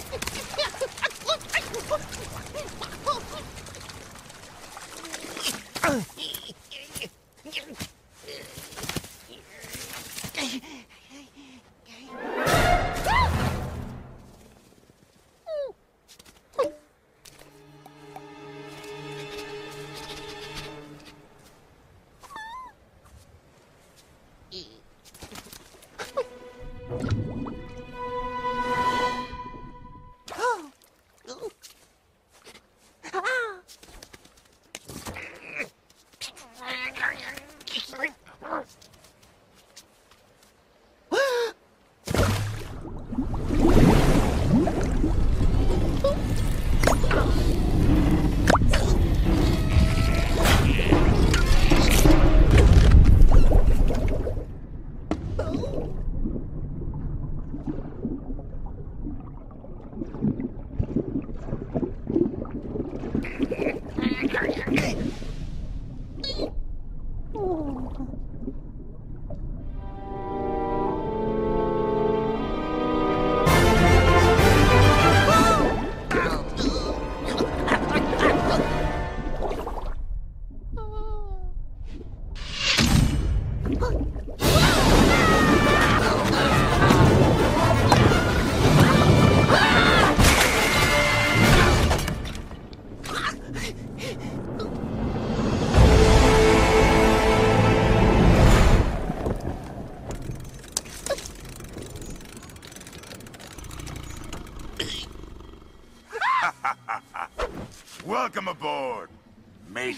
Welcome aboard, mate.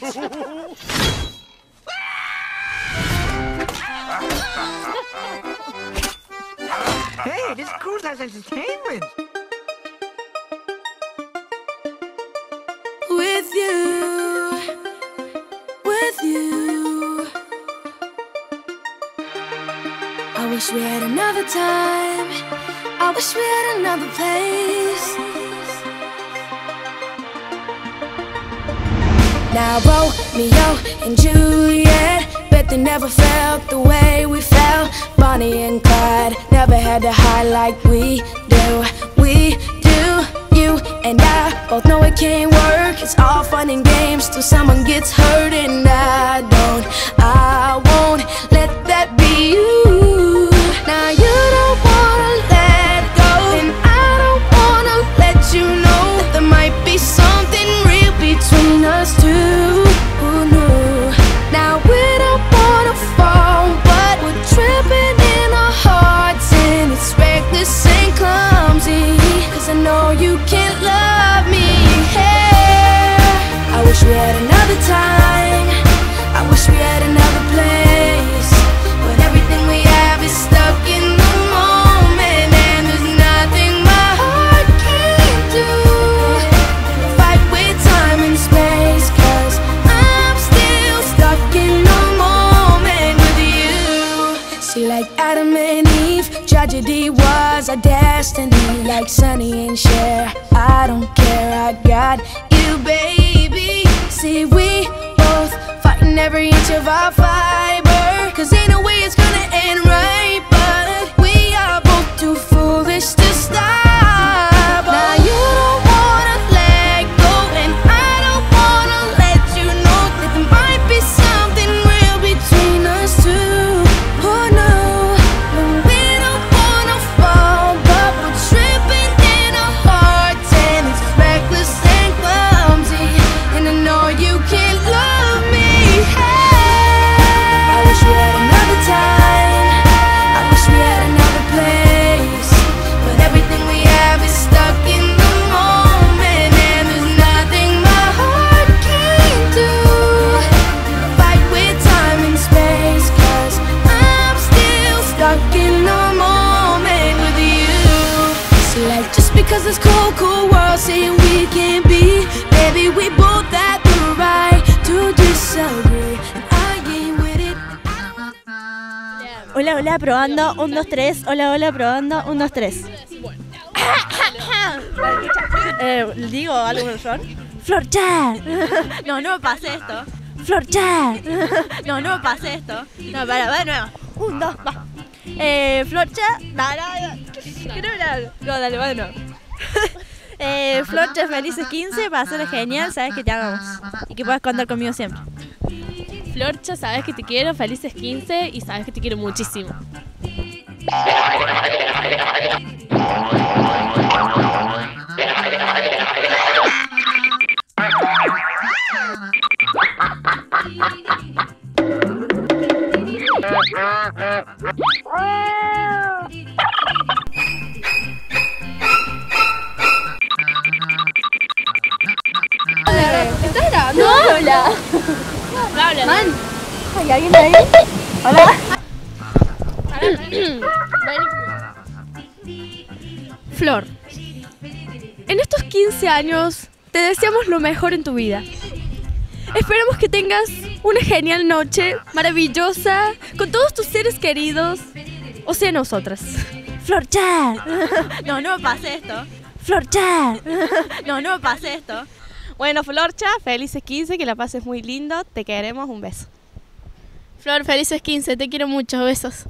Hey, this cruise has entertainment. With you, I wish we had another time. I wish we had another place. Now Romeo and Juliet, bet they never felt the way we felt. Bonnie and Clyde never had to hide like we do. We do. You and I both know it can't work. It's all fun and games till someone gets hurt, and I won't let that be you. Now you don't wanna let go, and I don't wanna let you know that there might be something real between us two. Who knew? Now we don't wanna fall, but we're tripping in our hearts, and it's reckless and clumsy. 'Cause I know you can't love me. Hey, I wish we had another time. I wish we had another place, but everything we have is stuck in the moment, and there's nothing my heart can't do. Fight with time and space, 'cause I'm still stuck in the moment with you. See, like Adam and Eve, tragedy was our destiny. Like Sonny and Cher, I don't care, I got you, baby. See, we both fighting every inch of our fiber, 'cause ain't no way it's gonna end right, but we are both too foolish to stop. Now you don't wanna let go, and I don't wanna let you know that there might be something real between us two. Oh no, we don't wanna fall, but we're tripping in our hearts, and it's reckless and clumsy, and I know you can't love me. Hey, I wish we had another time. I wish we had another place, but everything we have is stuck in the moment, and there's nothing my heart can't do. Fight with time and space, 'cause I'm still stuck in the moment with you. See, like just because this cold world saying we can't be, baby, we both have the right to disagree, and I ain't with it. Hola, hola, probando, 1, 2, 3. Hola, hola, probando, 1, 2, 3. ¿Digo algo, Flor? ¡Flor Chat! No, no me pase esto. ¡Flor Chat! No, no me pase esto. No, va de nuevo. 1, 2, va. Flor Chat. No, dale, va de nuevo. Florcha, felices 15, para ser genial, sabes que te amamos y que puedes contar conmigo siempre. Florcha, sabes que te quiero, felices 15 y sabes que te quiero muchísimo. ¿Estás grabando? No, hola. Habla. Man. ¿Hay alguien ahí? Hola. Flor, en estos 15 años te deseamos lo mejor en tu vida. Esperamos que tengas una genial noche, maravillosa, con todos tus seres queridos, o sea, nosotras. Florcha. No, no me pase esto. Florcha. No, no me pase esto. Bueno, Florcha, felices 15, que la pases muy lindo, te queremos, un beso. Flor, felices 15, te quiero mucho, besos.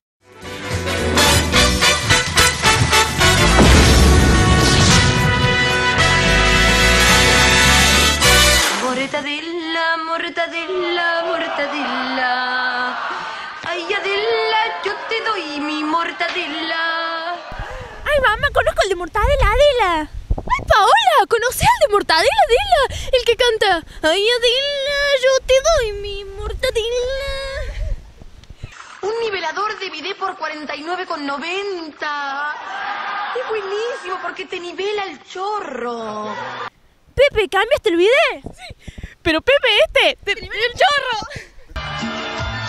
Mortadela, mortadela, mortadela. Ay, Adela, yo te doy mi mortadela. Ay, mamá, conozco el de Mortadela, Adela. ¡Ay, Paola! ¿Conoces al de Mortadela, Adela? El que canta ¡ay, Adela, yo te doy mi mortadela! Un nivelador de bidet por 49,90. Es buenísimo porque te nivela el chorro. Pepe, ¿cambiaste el bidet? Sí, pero Pepe, te el chorro.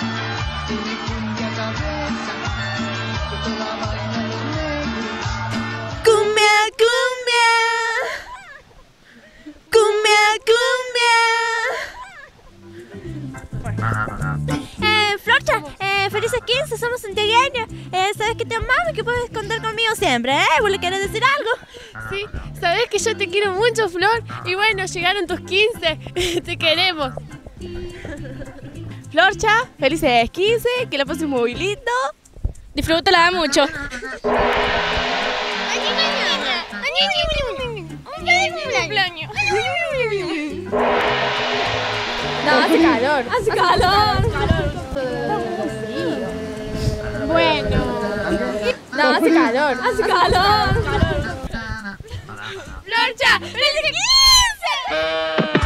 Cumbia, cumbia. Cumbia, cumbia. Florcha, felices 15, somos santiagueños. Sabes que te amamos y que puedes contar conmigo siempre, ¿eh? ¿Vos le querés decir algo? Sí, sabes que yo te quiero mucho, Flor. Y bueno, llegaron tus 15. Te queremos. Florcha, felices 15, que la pases muy lindo. Disfrútala mucho. No, hace calor. Hace calor. Bueno. No, hace calor. Hace calor. Florcha, ¡feliz 15!